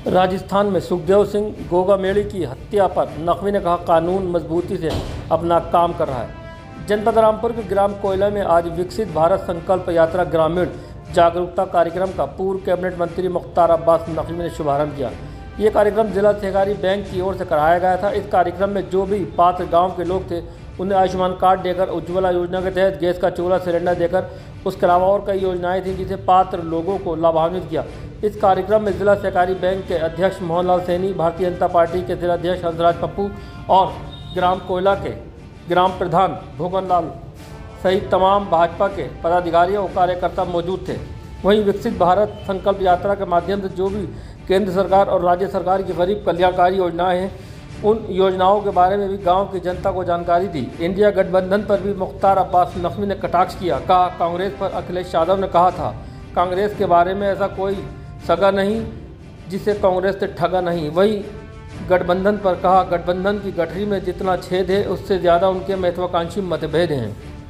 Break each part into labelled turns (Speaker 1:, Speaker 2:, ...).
Speaker 1: राजस्थान में सुखदेव सिंह गोगामेड़ी की हत्या पर नकवी ने कहा, कानून मजबूती से अपना काम कर रहा है। जनपद रामपुर के ग्राम कोयला में आज विकसित भारत संकल्प यात्रा ग्रामीण जागरूकता कार्यक्रम का पूर्व कैबिनेट मंत्री मुख्तार अब्बास नकवी ने शुभारंभ किया। ये कार्यक्रम जिला सहकारी बैंक की ओर से कराया गया था। इस कार्यक्रम में जो भी पात्र गाँव के लोग थे उन्हें आयुष्मान कार्ड देकर, उज्ज्वला योजना के तहत गैस का चूल्हा सिलेंडर देकर, उसके अलावा और कई योजनाएं थीं जिसे पात्र लोगों को लाभान्वित किया। इस कार्यक्रम में जिला सहकारी बैंक के अध्यक्ष मोहनलाल सैनी, भारतीय जनता पार्टी के जिलाध्यक्ष हंसराज पप्पू और ग्राम कोयला के ग्राम प्रधान भूगन लाल सहित तमाम भाजपा के पदाधिकारी और कार्यकर्ता मौजूद थे। वहीं विकसित भारत संकल्प यात्रा के माध्यम से जो भी केंद्र सरकार और राज्य सरकार की गरीब कल्याणकारी योजनाएं हैं, उन योजनाओं के बारे में भी गांव की जनता को जानकारी दी। इंडिया गठबंधन पर भी मुख्तार अब्बास नकवी ने कटाक्ष किया। कहा, कांग्रेस पर अखिलेश यादव ने कहा था, कांग्रेस के बारे में ऐसा कोई सगा नहीं जिसे कांग्रेस से ठगा नहीं। वही गठबंधन पर कहा, गठबंधन की गठरी में जितना छेद है उससे ज़्यादा उनके महत्वाकांक्षी मतभेद हैं।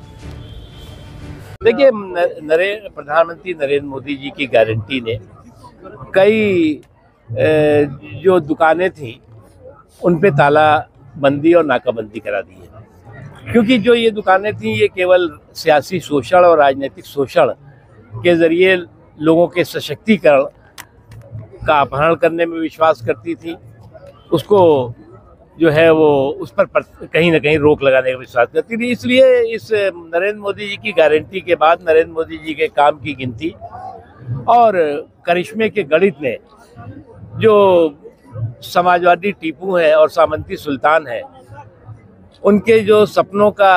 Speaker 2: देखिए, प्रधानमंत्री नरेंद्र मोदी जी की गारंटी ने कई जो दुकानें थी उन पे ताला बंदी और नाकाबंदी करा दी है, क्योंकि जो ये दुकानें थी ये केवल सियासी शोषण और राजनीतिक शोषण के जरिए लोगों के सशक्तिकरण का अपहरण करने में विश्वास करती थी। उसको जो है वो उस पर कहीं ना कहीं रोक लगाने का विश्वास करती थी। इसलिए इस नरेंद्र मोदी जी की गारंटी के बाद नरेंद्र मोदी जी के काम की गिनती और करिश्मे के गणित ने जो समाजवादी टीपू हैं और सामंती सुल्तान हैं, उनके जो सपनों का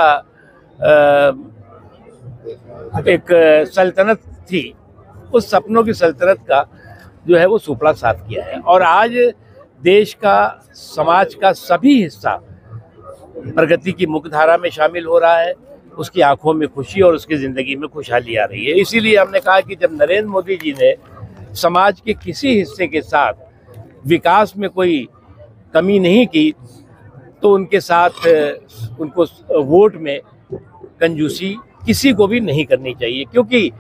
Speaker 2: एक सल्तनत थी, उस सपनों की सल्तनत का जो है वो सुपड़ा साफ किया है। और आज देश का, समाज का सभी हिस्सा प्रगति की मुख्यधारा में शामिल हो रहा है। उसकी आंखों में खुशी और उसकी ज़िंदगी में खुशहाली आ रही है। इसीलिए हमने कहा कि जब नरेंद्र मोदी जी ने समाज के किसी हिस्से के साथ विकास में कोई कमी नहीं की, तो उनके साथ उनको वोट में कंजूसी किसी को भी नहीं करनी चाहिए, क्योंकि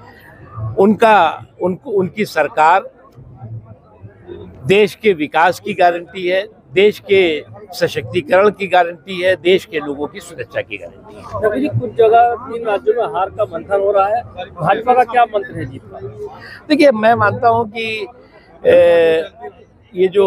Speaker 2: उनकी सरकार देश के विकास की गारंटी है, देश के सशक्तिकरण की गारंटी है, देश के लोगों की सुरक्षा की गारंटी है।
Speaker 1: नकवी जी, कुछ जगह 3 राज्यों में हार का मंथन हो रहा है, भाजपा का क्या मंत्र है जीत का?
Speaker 2: देखिए, मैं मानता हूं कि ये जो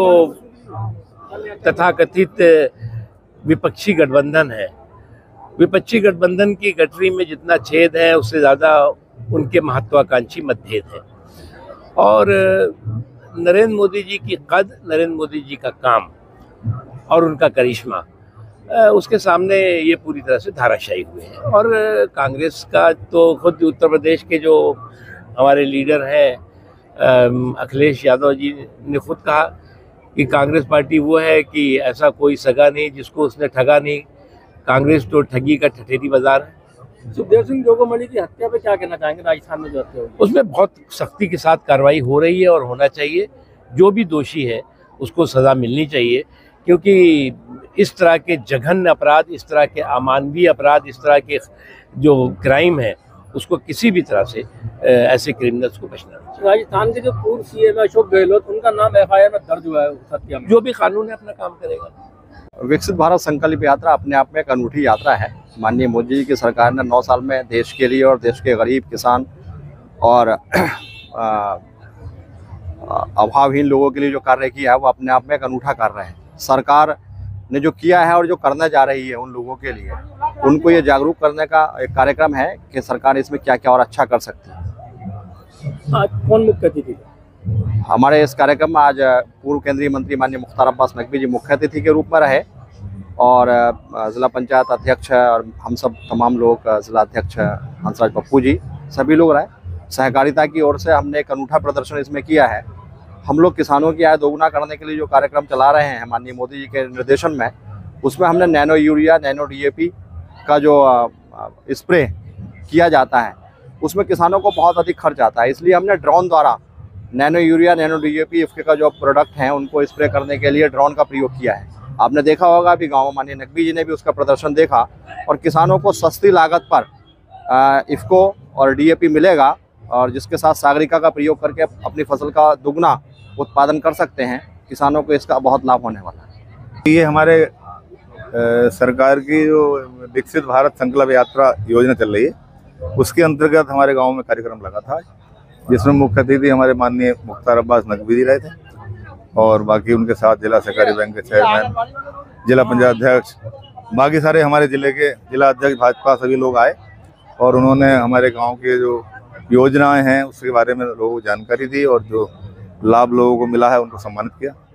Speaker 2: तथाकथित विपक्षी गठबंधन है, विपक्षी गठबंधन की गठरी में जितना छेद है उससे ज़्यादा उनके महत्वाकांक्षी मतभेद है। और नरेंद्र मोदी जी की कद, नरेंद्र मोदी जी का काम और उनका करिश्मा, उसके सामने ये पूरी तरह से धाराशायी हुए हैं। और कांग्रेस का तो खुद उत्तर प्रदेश के जो हमारे लीडर हैं अखिलेश यादव जी ने खुद कहा कि कांग्रेस पार्टी वो है कि ऐसा कोई सगा नहीं जिसको उसने ठगा नहीं। कांग्रेस तो ठगी का ठठेरी बाजार है।
Speaker 1: सुखदेव सिंह गोगामेड़ी की हत्या पे क्या कहना चाहेंगे? राजस्थान में जो हत्या हुई,
Speaker 2: उसमें बहुत सख्ती के साथ कार्रवाई हो रही है और होना चाहिए। जो भी दोषी है उसको सज़ा मिलनी चाहिए, क्योंकि इस तरह के जघन्य अपराध, इस तरह के अमानवीय अपराध, इस तरह के जो क्राइम है, उसको किसी भी तरह से ऐसे क्रिमिनल्स को बचना चाहिए।
Speaker 1: राजस्थान के जो पूर्व सीएम अशोक गहलोत, उनका नाम FIR में दर्ज हुआ है हत्या में।
Speaker 2: जो भी कानून है अपना काम करेगा।
Speaker 3: विकसित भारत संकल्प यात्रा अपने आप में एक अनूठी यात्रा है। माननीय मोदी जी की सरकार ने 9 साल में देश के लिए और देश के गरीब, किसान और अभावहीन लोगों के लिए जो कार्य किया है वो अपने आप में एक अनूठा कार्य है। सरकार ने जो किया है और जो करने जा रही है उन लोगों के लिए, उनको ये जागरूक करने का एक कार्यक्रम है कि सरकार इसमें क्या क्या और अच्छा कर सकती है।
Speaker 1: आज कौन मुख्य अतिथि थे?
Speaker 3: हमारे इस कार्यक्रम में आज पूर्व केंद्रीय मंत्री माननीय मुख्तार अब्बास नकवी जी मुख्य अतिथि के रूप में रहे, और जिला पंचायत अध्यक्ष और हम सब तमाम लोग, जिला अध्यक्ष हंसराज पप्पू जी, सभी लोग रहे। सहकारिता की ओर से हमने एक अनूठा प्रदर्शन इसमें किया है। हम लोग किसानों की आय दोगुना करने के लिए जो कार्यक्रम चला रहे हैं माननीय मोदी जी के निर्देशन में, उसमें हमने नैनो यूरिया, नैनो DAP का जो स्प्रे किया जाता है उसमें किसानों को बहुत अधिक खर्च आता है। इसलिए हमने ड्रोन द्वारा नैनो यूरिया, नैनो DAP इसके का जो प्रोडक्ट हैं उनको स्प्रे करने के लिए ड्रोन का प्रयोग किया है। आपने देखा होगा अभी गाँव में माननीय नकवी जी ने भी उसका प्रदर्शन देखा, और किसानों को सस्ती लागत पर इफ्को और DAP मिलेगा, और जिसके साथ सागरिका का प्रयोग करके अपनी फसल का दुगना उत्पादन कर सकते हैं। किसानों को इसका बहुत लाभ होने वाला है।
Speaker 4: ये हमारे सरकार की जो विकसित भारत संकल्प यात्रा योजना चल रही है, उसके अंतर्गत हमारे गांव में कार्यक्रम लगा था, जिसमें मुख्य अतिथि हमारे माननीय मुख्तार अब्बास नकवी जी रहे थे और बाकी उनके साथ जिला सहकारी बैंक के चेयरमैन, जिला पंचायत अध्यक्ष, बाकी सारे हमारे जिले के जिला अध्यक्ष भाजपा सभी लोग आए और उन्होंने हमारे गांव के जो योजनाएं हैं उसके बारे में लोगों को जानकारी दी और जो लाभ लोगों को मिला है उनको सम्मानित किया।